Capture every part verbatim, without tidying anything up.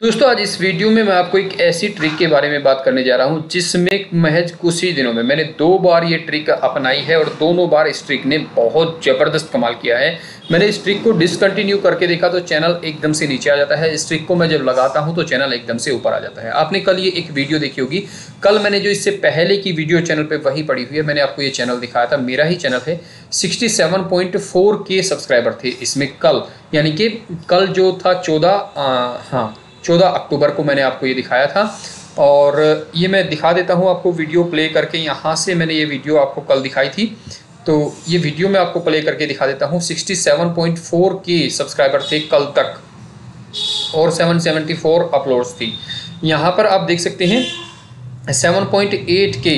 दोस्तों आज इस वीडियो में मैं आपको एक ऐसी ट्रिक के बारे में बात करने जा रहा हूं जिसमें महज कुछ ही दिनों में मैंने दो बार ये ट्रिक अपनाई है और दोनों बार इस ट्रिक ने बहुत ज़बरदस्त कमाल किया है। मैंने इस ट्रिक को डिसकंटिन्यू करके देखा तो चैनल एकदम से नीचे आ जाता है। इस ट्रिक को मैं जब लगाता हूं तो चैनल एकदम से ऊपर आ जाता है। आपने कल ये एक वीडियो देखी होगी, कल मैंने जो इससे पहले की वीडियो चैनल पर वही पड़ी हुई है, मैंने आपको ये चैनल दिखाया था, मेरा ही चैनल है। सिक्सटी सेवन पॉइंट फोर के सब्सक्राइबर थे इसमें कल, यानी कि कल जो था चौदह हाँ चौदह अक्टूबर को मैंने आपको ये दिखाया था। और ये मैं दिखा देता हूँ आपको वीडियो प्ले करके। यहाँ से मैंने ये वीडियो आपको कल दिखाई थी, तो ये वीडियो मैं आपको प्ले करके दिखा देता हूँ। सिक्सटी सेवन पॉइंट फोर के सब्सक्राइबर थे कल तक और सेवन सेवेंटी फोर अपलोड्स थी। यहाँ पर आप देख सकते हैं सेवन पॉइंट एट के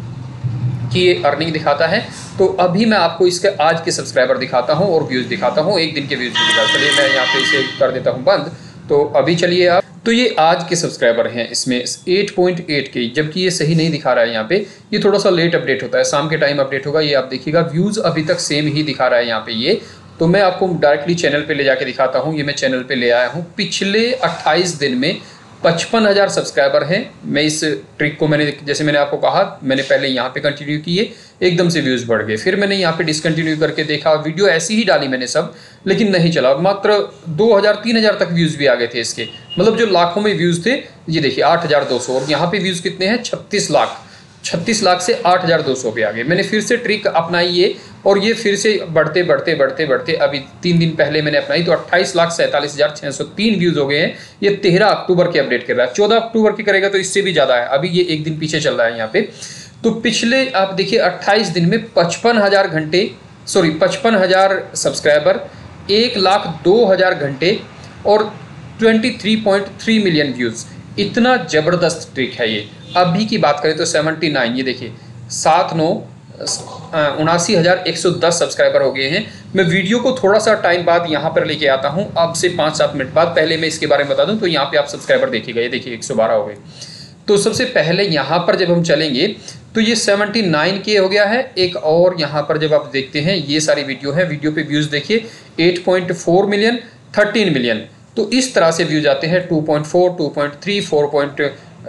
की ये अर्निंग दिखाता है। तो अभी मैं आपको इसके आज के सब्सक्राइबर दिखाता हूँ और व्यूज़ दिखाता हूँ, एक दिन के व्यूज़ भी दिखाता हूँ। चलिए मैं यहाँ पे इसे कर देता हूँ बंद। तो अभी चलिए आप, तो ये आज के सब्सक्राइबर हैं इसमें एट पॉइंट एट के, जबकि ये सही नहीं दिखा रहा है यहाँ पे, ये थोड़ा सा लेट अपडेट होता है, शाम के टाइम अपडेट होगा। ये आप देखिएगा व्यूज़ अभी तक सेम ही दिखा रहा है यहाँ पे ये। तो मैं आपको डायरेक्टली चैनल पे ले जाके दिखाता हूँ। ये मैं चैनल पे ले आया हूँ। पिछले अट्ठाईस दिन में पचपन हज़ार सब्सक्राइबर हैं। मैं इस ट्रिक को मैंने जैसे मैंने आपको कहा, मैंने पहले यहाँ पे कंटिन्यू किए, एकदम से व्यूज़ बढ़ गए। फिर मैंने यहाँ पे डिसकंटिन्यू करके देखा, वीडियो ऐसी ही डाली मैंने सब, लेकिन नहीं चला। मात्र दो हज़ार तीन हज़ार तक व्यूज़ भी आ गए थे इसके, मतलब जो लाखों में व्यूज़ थे। ये देखिए आठ हज़ार दो सौ, और यहाँ पे व्यूज़ कितने हैं, छत्तीस लाख। छत्तीस लाख से आठ हज़ार दो सौ पे आ गए। मैंने फिर से ट्रिक अपनाई ये, और ये फिर से बढ़ते बढ़ते बढ़ते बढ़ते अभी तीन दिन पहले मैंने अपनाई तो अट्ठाईस लाख सैंतालीस हज़ार छः सौ तीन व्यूज़ हो गए हैं। ये तेरह अक्टूबर के अपडेट कर रहा है, चौदह अक्टूबर की करेगा तो इससे भी ज़्यादा है। अभी ये एक दिन पीछे चल रहा है यहाँ पे। तो पिछले आप देखिए अट्ठाईस दिन में पचपन हज़ार घंटे सॉरी पचपन हज़ार सब्सक्राइबर, एक लाख दो हज़ार घंटे और तेईस पॉइंट तीन मिलियन व्यूज़। इतना ज़बरदस्त ट्रिक है ये। अभी की बात करें तो सेवेंटी नाइन, ये देखिए सात नौ उनासी हज़ार एक सौ दस सब्सक्राइबर हो गए हैं। मैं वीडियो को थोड़ा सा टाइम बाद यहाँ पर लेके आता हूँ, अब से पाँच सात मिनट बाद। पहले मैं इसके बारे में बता दूँ तो यहाँ पे आप सब्सक्राइबर देखिएगा, ये देखिए एक सौ बारह हो गए। तो सबसे पहले यहाँ पर जब हम चलेंगे तो ये सेवेंटी नाइन के हो गया है। एक और यहाँ पर जब आप देखते हैं, ये सारी वीडियो है, वीडियो पे व्यूज़ देखिए eight point four million, thirteen million. तो इस तरह से व्यूज आते हैं, two point four, two point three, four point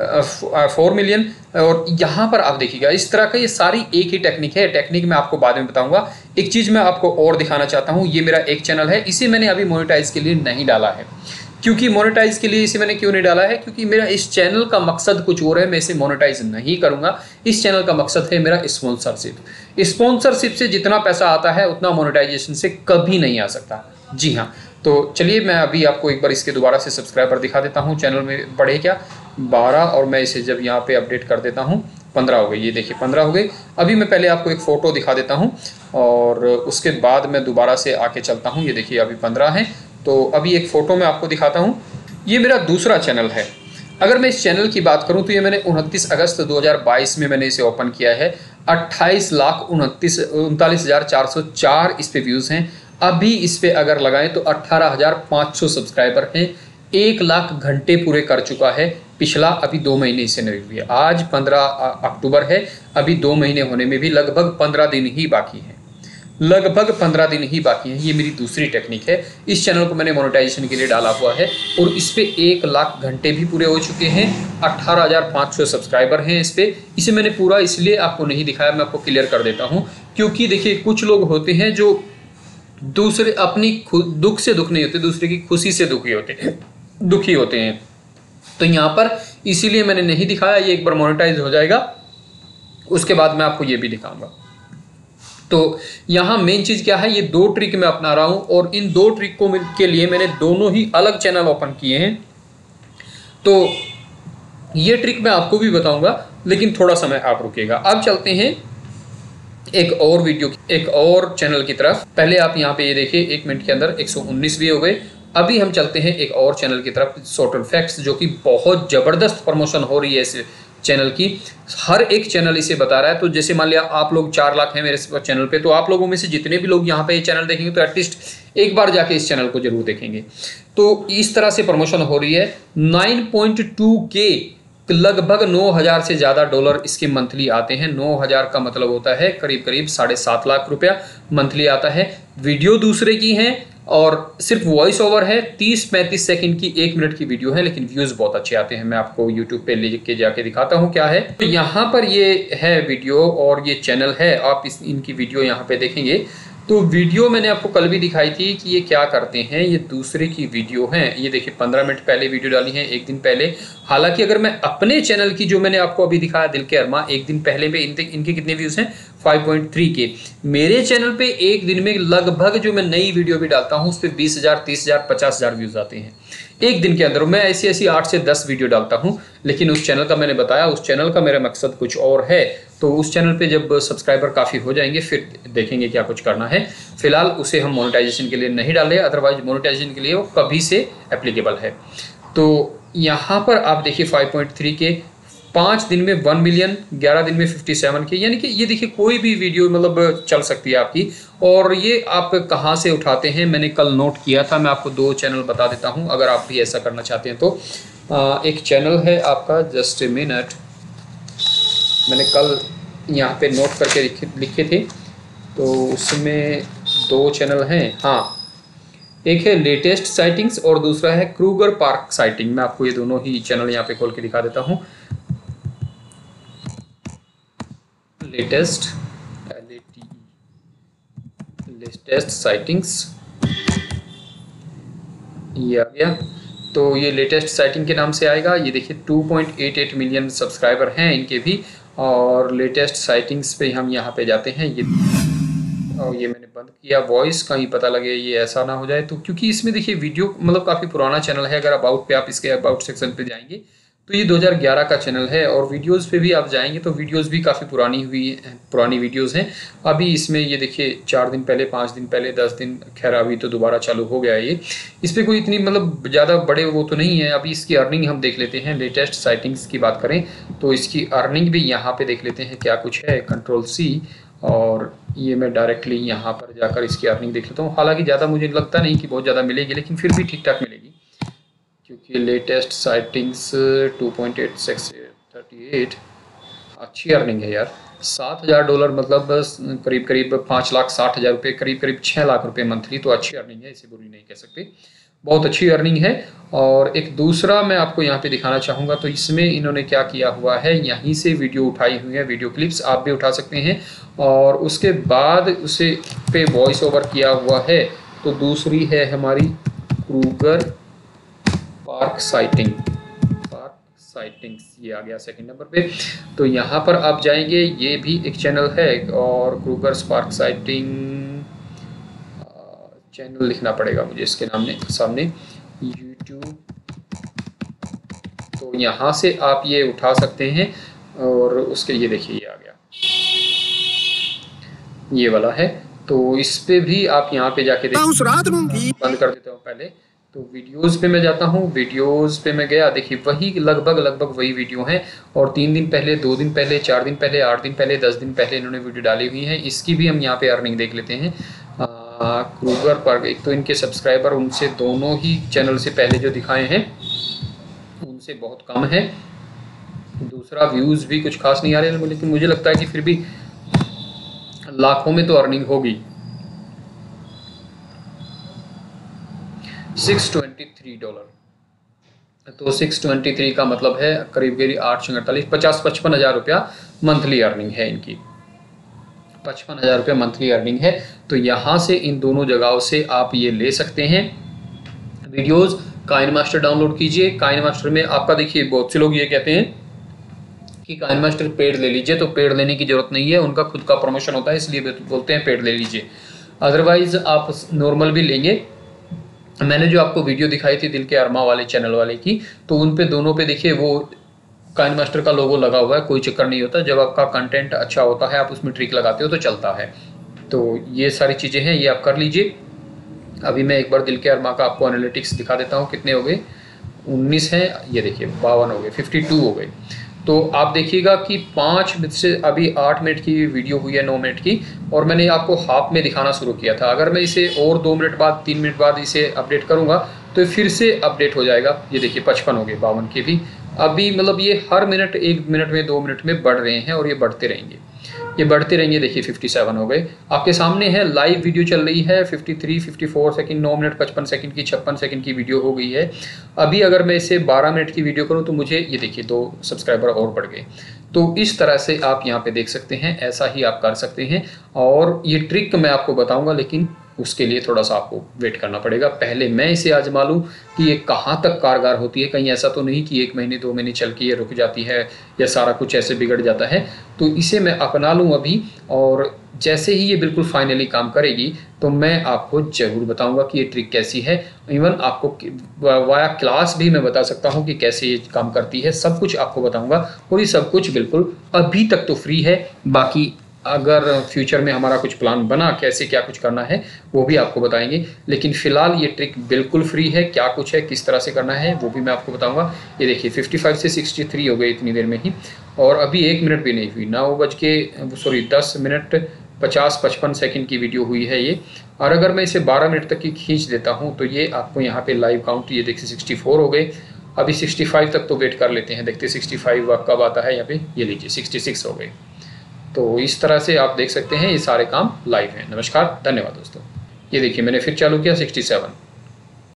four million. और यहाँ पर आप देखिएगा इस तरह का, ये सारी एक ही टेक्निक है। टेक्निक मैं आपको बाद में बताऊंगा। एक चीज़ मैं आपको और दिखाना चाहता हूँ, ये मेरा एक चैनल है, इसे मैंने अभी मोनेटाइज के लिए नहीं डाला है। क्योंकि मोनेटाइज के लिए इसे मैंने क्यों नहीं डाला है, क्योंकि मेरा इस चैनल का मकसद कुछ और है। मैं इसे मोनेटाइज नहीं करूँगा। इस चैनल का मकसद है मेरा स्पॉन्सरशिप। स्पॉन्सरशिप से जितना पैसा आता है उतना मोनेटाइजेशन से कभी नहीं आ सकता। जी हाँ, तो चलिए मैं अभी आपको एक बार इसके दोबारा से सब्सक्राइबर दिखा देता हूँ। चैनल में बढ़े क्या बारह, और मैं इसे जब यहाँ पे अपडेट कर देता हूँ पंद्रह हो गई। ये देखिए पंद्रह हो गई। अभी मैं पहले आपको एक फ़ोटो दिखा देता हूँ और उसके बाद मैं दोबारा से आके चलता हूँ। ये देखिए अभी पंद्रह है। तो अभी एक फ़ोटो मैं आपको दिखाता हूँ। ये मेरा दूसरा चैनल है। अगर मैं इस चैनल की बात करूँ तो ये मैंने उनतीस अगस्त दो हज़ार बाईस में मैंने इसे ओपन किया है। अट्ठाईस लाख उनतीस उनतालीस हज़ार चार सौ चार इस पे व्यूज़ हैं। अभी इस पे अगर लगाएं तो अट्ठारह हज़ार पाँच सौ सब्सक्राइबर हैं। एक लाख घंटे पूरे कर चुका है पिछला, अभी दो महीने इसे नहीं हुए। आज पंद्रह अक्टूबर है, अभी दो महीने होने में भी लगभग पंद्रह दिन ही बाकी हैं। लगभग पंद्रह दिन ही बाकी हैं। ये मेरी दूसरी टेक्निक है। इस चैनल को मैंने मोनेटाइजेशन के लिए डाला हुआ है और इस पे एक लाख घंटे भी पूरे हो चुके हैं। अट्ठारह हज़ार पाँच सौ सब्सक्राइबर हैं इस पे। इसे मैंने पूरा इसलिए आपको नहीं दिखाया, मैं आपको क्लियर कर देता हूँ, क्योंकि देखिए कुछ लोग होते हैं जो दूसरे अपनी दुख से दुख नहीं होते, दूसरे की खुशी से दुखी होते हैं दुखी होते हैं तो यहाँ पर इसीलिए मैंने नहीं दिखाया। ये एक बार मोनेटाइज हो जाएगा उसके बाद मैं आपको ये भी दिखाऊंगा। तो यहाँ मेन चीज़ क्या है, ये दो ट्रिक मैं अपना रहा हूँ और इन दो ट्रिक को के लिए मैंने दोनों ही अलग चैनल ओपन किए हैं। तो ये ट्रिक मैं आपको भी बताऊंगा, लेकिन थोड़ा समय आप रुकिएगा। अब चलते हैं एक और वीडियो, एक और चैनल की तरफ। पहले आप यहाँ पे ये देखिए एक मिनट के अंदर एक सौ उन्नीस भी हो गए। अभी हम चलते हैं एक और चैनल की तरफ, टोटल फैक्ट्स, जो कि बहुत ज़बरदस्त प्रमोशन हो रही है इस चैनल की। हर एक चैनल इसे बता रहा है। तो जैसे मान लिया आप लोग चार लाख हैं मेरे चैनल पे, तो आप लोगों में से जितने भी लोग यहाँ पे ये चैनल देखेंगे तो एटलीस्ट एक बार जाके इस चैनल को जरूर देखेंगे। तो इस तरह से प्रमोशन हो रही है। नाइन पॉइंट टू के लगभग नौ हज़ार से ज़्यादा डॉलर इसके मंथली आते हैं। नौ हज़ार का मतलब होता है करीब करीब साढ़े सात लाख रुपया मंथली आता है। वीडियो दूसरे की हैं और सिर्फ वॉइस ओवर है, तीस पैंतीस सेकंड की एक मिनट की वीडियो है, लेकिन व्यूज़ बहुत अच्छे आते हैं। मैं आपको यूट्यूब पे लेके जाके दिखाता हूँ क्या है। तो यहाँ पर ये है वीडियो और ये चैनल है, आप इस इनकी वीडियो यहाँ पे देखेंगे। तो वीडियो मैंने आपको कल भी दिखाई थी कि ये क्या करते हैं। ये दूसरे की वीडियो हैं, ये देखिए पंद्रह मिनट पहले वीडियो डाली है, एक दिन पहले। हालांकि अगर मैं अपने चैनल की जो मैंने आपको अभी दिखाया दिल के अरमा, एक दिन पहले पे इनके इनके कितने व्यूज़ हैं, फाइव पॉइंट थ्री के। मेरे चैनल पे एक दिन में लगभग जो मैं नई वीडियो भी डालता हूँ उस पर बीस हज़ार तीस हज़ार पचास हज़ार व्यूज़ आते हैं एक दिन के अंदर। मैं ऐसी ऐसी आठ से दस वीडियो डालता हूँ, लेकिन उस चैनल का मैंने बताया, उस चैनल का मेरा मकसद कुछ और है। तो उस चैनल पे जब सब्सक्राइबर काफ़ी हो जाएंगे फिर देखेंगे क्या कुछ करना है। फिलहाल उसे हम मोनेटाइजेशन के लिए नहीं डाले, अदरवाइज मोनेटाइजेशन के लिए वो कभी से एप्लीकेबल है। तो यहाँ पर आप देखिए फाइव पॉइंट थ्री के, पाँच दिन में वन मिलियन, ग्यारह दिन में फिफ्टी सेवन के, यानी कि ये देखिए कोई भी वीडियो मतलब चल सकती है आपकी। और ये आप कहाँ से उठाते हैं मैंने कल नोट किया था, मैं आपको दो चैनल बता देता हूँ अगर आप भी ऐसा करना चाहते हैं तो। आ, एक चैनल है आपका जस्ट ए मिनट, मैंने कल यहाँ पे नोट करके लिखे लिखे थे, तो उसमें दो चैनल हैं। हाँ, एक है लेटेस्ट साइटिंग्स और दूसरा है क्रूगर पार्क साइटिंग। मैं आपको ये दोनों ही चैनल यहाँ पे खोल के दिखा देता हूँ। Latest L A T E latest sightings, ये आ गया। तो ये लेटेस्ट साइटिंग के नाम से आएगा। ये देखिए two point eight eight million subscriber हैं इनके भी। और लेटेस्ट साइटिंग्स पे हम यहाँ पे जाते हैं, ये और ये मैंने बंद किया, वॉइस कहीं पता लगे ये ऐसा ना हो जाए तो, क्योंकि इसमें देखिए वीडियो मतलब काफ़ी पुराना चैनल है। अगर अबाउट पे आप इसके अबाउट सेक्शन पे जाएंगे तो ये दो हज़ार ग्यारह का चैनल है, और वीडियोस पे भी आप जाएंगे तो वीडियोस भी काफ़ी पुरानी हुई पुरानी वीडियोस हैं। अभी इसमें ये देखिए चार दिन पहले, पाँच दिन पहले, दस दिन, खैर अभी तो दोबारा चालू हो गया है ये। इस पर कोई इतनी मतलब ज़्यादा बड़े वो तो नहीं है। अभी इसकी अर्निंग हम देख लेते हैं। लेटेस्ट साइटिंग्स की बात करें तो इसकी अर्निंग भी यहाँ पर देख लेते हैं क्या कुछ है। कंट्रोल सी, और ये मैं डायरेक्टली यहाँ पर जाकर इसकी अर्निंग देख लेता हूँ। हालांकि ज़्यादा मुझे लगता नहीं कि बहुत ज़्यादा मिलेगी, लेकिन फिर भी ठीक ठाक मिलेगी, क्योंकि latest sightings two point eight six thirty eight अच्छी अर्निंग है यार। सात हज़ार डॉलर मतलब बस करीब करीब पाँच लाख साठ हज़ार रुपये, करीब करीब छः लाख रुपये मंथली। तो अच्छी अर्निंग है, इसे बुरी नहीं कह सकते, बहुत अच्छी अर्निंग है। और एक दूसरा मैं आपको यहाँ पे दिखाना चाहूँगा, तो इसमें इन्होंने क्या किया हुआ है, यहीं से वीडियो उठाई हुई है, वीडियो क्लिप्स आप भी उठा सकते हैं, और उसके बाद उसे पे वॉइस ओवर किया हुआ है। तो दूसरी है हमारी Kruger park sighting, park sightings, ये आ गया सेकंड नंबर पे। तो यहाँ पर आप जाएंगे, ये भी एक चैनल है, और क्रूगर पार्क साइटिंग चैनल लिखना पड़ेगा मुझे इसके नाम ने सामने, यूट्यूब। तो यहाँ से आप ये उठा सकते हैं, और उसके ये देखिए ये आ गया, ये वाला है। तो इस पे भी आप यहाँ पे जाके देखिए, बंद कर देता हूँ पहले। तो वीडियोस पे मैं जाता हूँ, वीडियोस पे मैं गया, देखिए वही लगभग लगभग वही वीडियो हैं। और तीन दिन पहले, दो दिन पहले, चार दिन पहले, आठ दिन पहले, दस दिन पहले इन्होंने वीडियो डाली हुई है। इसकी भी हम यहाँ पे अर्निंग देख लेते हैं। क्रूगर पर एक तो इनके सब्सक्राइबर उनसे दोनों ही चैनल से पहले जो दिखाए हैं उनसे बहुत कम है। दूसरा व्यूज़ भी कुछ खास नहीं आ रहे, लेकिन मुझे लगता है कि फिर भी लाखों में तो अर्निंग होगी। सिक्स ट्वेंटी थ्री डॉलर, तो सिक्स ट्वेंटी थ्री का मतलब है करीब करीब आठ सौ अड़तालीस, पचास पचपन हज़ार रुपया मंथली अर्निंग है इनकी, पचपन हज़ार रुपया मंथली अर्निंग है। तो यहाँ से इन दोनों जगहों से आप ये ले सकते हैं वीडियोस। काइन मास्टर डाउनलोड कीजिए। काइन मास्टर में आपका देखिए बहुत से लोग ये कहते हैं कि काइन मास्टर पेड ले लीजिए, तो पेड लेने की जरूरत नहीं है, उनका खुद का प्रमोशन होता है, इसलिए बोलते हैं पेड ले लीजिए। अदरवाइज आप नॉर्मल भी लेंगे। मैंने जो आपको वीडियो दिखाई थी दिल के अरमा वाले चैनल वाले की, तो उन पे दोनों पे देखिए वो काइन मास्टर का लोगो लगा हुआ है, कोई चक्कर नहीं होता। जब आपका कंटेंट अच्छा होता है, आप उसमें ट्रिक लगाते हो तो चलता है। तो ये सारी चीज़ें हैं, ये आप कर लीजिए। अभी मैं एक बार दिल के अरमा का आपको एनालिटिक्स दिखा देता हूँ, कितने हो गए, उन्नीस हैं, ये देखिए बावन हो गए, फिफ्टी टू हो गए। तो आप देखिएगा कि पाँच मिनट से अभी आठ मिनट की वीडियो हुई है, नौ मिनट की, और मैंने आपको हाफ में दिखाना शुरू किया था। अगर मैं इसे और दो मिनट बाद, तीन मिनट बाद इसे अपडेट करूँगा तो फिर से अपडेट हो जाएगा। ये देखिए पचपन हो गए, बावन के भी। अभी मतलब ये हर मिनट, एक मिनट में, दो मिनट में बढ़ रहे हैं, और ये बढ़ते रहेंगे। ये बढ़ते रहेंगे। देखिए सत्तावन हो गए, आपके सामने है लाइव वीडियो चल रही है। तिरेपन, चौवन सेकंड, नौ मिनट पचपन सेकंड की, छप्पन सेकंड की वीडियो हो गई है। अभी अगर मैं इसे बारह मिनट की वीडियो करूं तो मुझे ये देखिए दो सब्सक्राइबर और बढ़ गए। तो इस तरह से आप यहाँ पे देख सकते हैं, ऐसा ही आप कर सकते हैं। और ये ट्रिक मैं आपको बताऊंगा, लेकिन उसके लिए थोड़ा सा आपको वेट करना पड़ेगा। पहले मैं इसे आजमा लूँ कि ये कहाँ तक कारगर होती है। कहीं ऐसा तो नहीं कि एक महीने दो महीने चल के ये रुक जाती है या सारा कुछ ऐसे बिगड़ जाता है। तो इसे मैं अपना लूँ अभी, और जैसे ही ये बिल्कुल फाइनली काम करेगी तो मैं आपको ज़रूर बताऊंगा कि ये ट्रिक कैसी है। इवन आपको वाया क्लास भी मैं बता सकता हूँ कि कैसे ये काम करती है, सब कुछ आपको बताऊंगा। और ये सब कुछ बिल्कुल अभी तक तो फ्री है, बाकी अगर फ्यूचर में हमारा कुछ प्लान बना कैसे क्या कुछ करना है वो भी आपको बताएंगे। लेकिन फ़िलहाल ये ट्रिक बिल्कुल फ्री है। क्या कुछ है, किस तरह से करना है, वो भी मैं आपको बताऊंगा। ये देखिए पचपन से तिरसठ हो गए इतनी देर में ही, और अभी एक मिनट भी नहीं हुई। नौ बज के सॉरी दस मिनट पचास पचपन सेकंड की वीडियो हुई है ये। और अगर मैं इसे बारह मिनट तक की खींच देता हूँ तो ये आपको यहाँ पे लाइव काउंट, ये देखिए चौंसठ हो गए। अभी पैंसठ तक तो वेट कर लेते हैं, देखते पैंसठ कब आता है। यहाँ पे ये लीजिए छियासठ हो गए। तो इस तरह से आप देख सकते हैं ये सारे काम लाइव हैं। नमस्कार, धन्यवाद दोस्तों। ये देखिए मैंने फिर चालू किया सड़सठ।